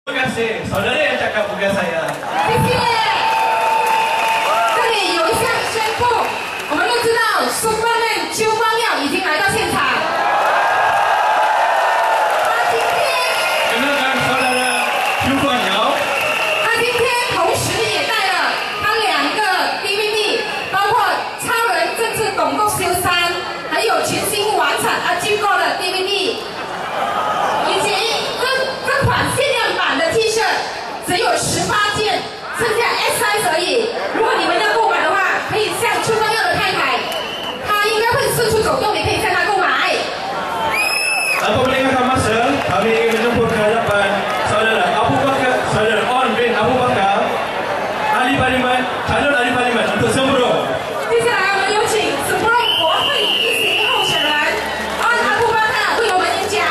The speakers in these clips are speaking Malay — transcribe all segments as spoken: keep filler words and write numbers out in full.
Terima kasih, saudara yang cakap bukan saya. 谢谢。这里有一项宣布，我们都知道 Superman 邱光耀已经来到现场。他今天， Kenalkan saudara Chu Guan Yao. 他今天同时也带了他两个 D V D， 包括《超人这次董共修三》，还有全新完产啊经过的 D V D， 以及这这款限量版的 T 恤只有十八件，剩下 S size 而已。如果你们要购买的话，可以向邱光耀的太太，她应该会四处走动，你可以向她购买。 Tanpa melengahkan masa, kami ingin menjemput ke hadapan saudara Abu Bakar, saudara On bin Abu Bakar, Ahli Parlimen, calon Ahli Parlimen untuk Sembrong. 接下来我们有请 Sembrong 国会议席候选人 On Abu Bakar 为我们演讲。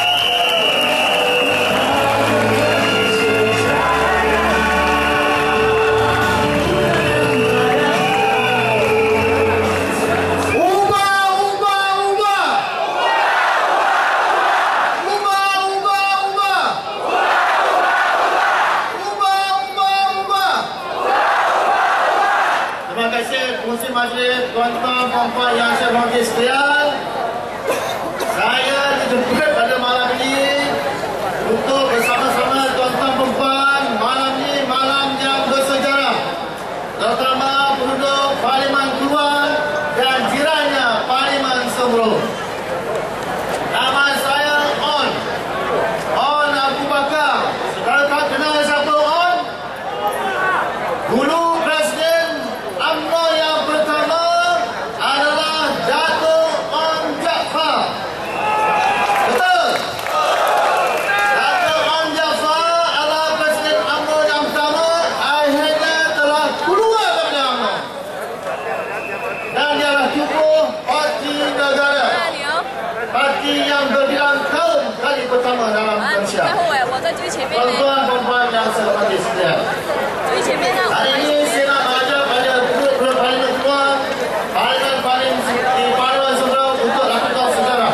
Terima kasih Pengurusi Majlis, tuan-tuan, puan-puan yang saya hormati sekalian. Saya dijemput pada malam ini untuk bersama-sama tuan-tuan, puan-puan. Malam ini malam yang bersejarah, terutama penduduk Parlimen Keluang dan jirannya Parlimen Sembrong. Nama saya On, On Abu Bakar. Saudara kenal siapa On? Dulu Presiden UMNO yang pertama adalah Datuk On Jaafar. Betul? Datuk On Jaafar adalah Presiden UMNO yang pertama, akhirnya telah keluar daripada UMNO. Dan dia adalah tokoh Parti Negara. Parti yang berbilang kaum kali pertama dalam Malaysia. 然后哎，我在最前面呢， Tuan-tuan, puan-puan yang saya hormati sekalian. 最前面呢，我 Hari 们 ini saya nak mengajak pada penduduk Parlimen Keluang, Parlimen Parlimen di Parlimen Sembrong untuk lakukan sejarah.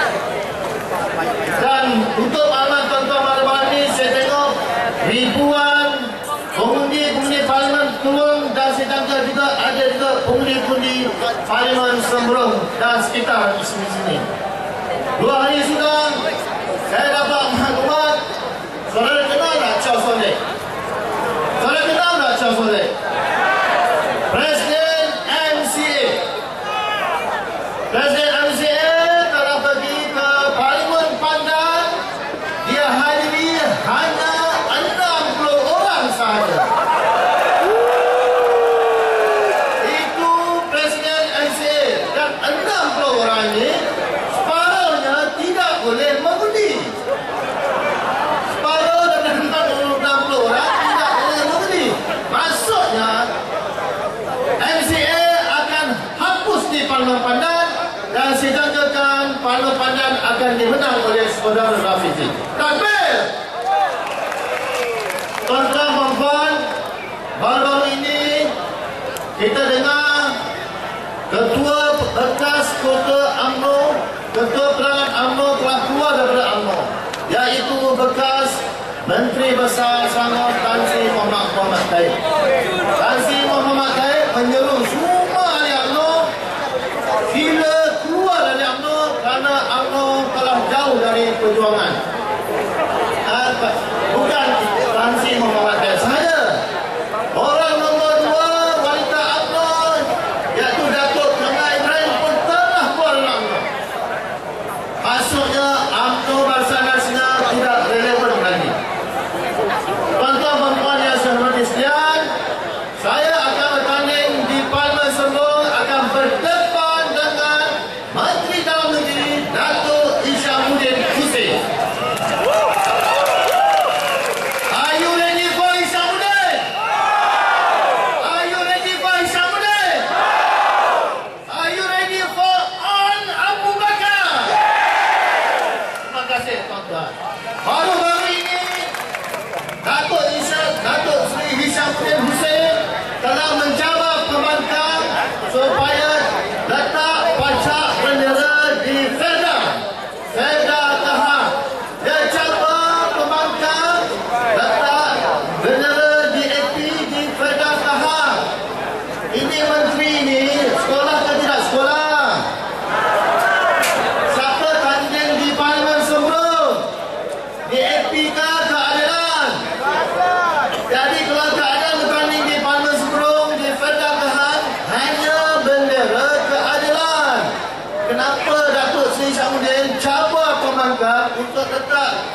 Dan untuk malam tuan-tuan malam ini saya tengok ribuan pengundi-pengundi Parlimen Keluang dan saya jangka juga ada juga pengundi-pengundi Parlimen Sembrong dan sekitar di sini-sini. Dua hari sudah saya dapat maklumat. Saudara kenal tak Chow Soleh? Saudara kenal tak Chow Soleh? Presiden M C A. Presiden M C A telah pergi ke Parlimen Pandan. Dia hadiri hanya enam puluh orang sahaja. Itu Presiden M C A. Dan enam puluh orang ini separuhnya tidak boleh mengundi. Separuh dari enam puluh orang tidak boleh mengundi. Maksudnya M C A akan hapus di Parlimen Pandan dan dijangkakan Parlimen Pandan akan dimenang oleh saudara Rafizi. Takbir! Tuan-tuan, puan-puan, baru-baru ini kita dengar Ketua bekas Kota UMNO, Ketua Peranan UMNO telah keluar daripada UMNO, iaitu bekas Menteri Besar Selangor Tan Sri Muhammad Muhammad Taib. Tan Sri Muhammad Taib menyeru semua ahli UMNO sila keluar dari UMNO kerana UMNO telah jauh dari perjuangan. Ah, bukan Tan Sri Muhammad Taib sahaja. Orang nombor dua wanita UMNO iaitu Datuk Tengah Ibrahim pun telah keluar dari UMNO. Maksudnya UMNO Barisan Nasional tidak relevan lagi. Tuan-tuan, puan-puan yang saya hormati sekalian, saya akan bertanding di Parlimen Sembrong akan berdepan dengan Menteri Dalam Negeri Datuk Isyamuddin Hussein.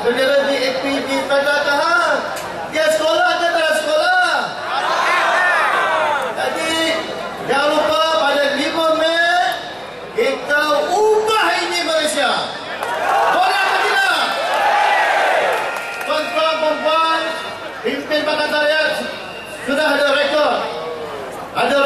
Saudara di aktiviti padalah dia sekolah ke tak sekolah? Jadi jangan lupa pada lima Mei kita ubah ini Malaysia. Boleh atau tidak? Tuan-tuan, puan-puan, pimpin Pakatan Rakyat sudah ada rekod. Ada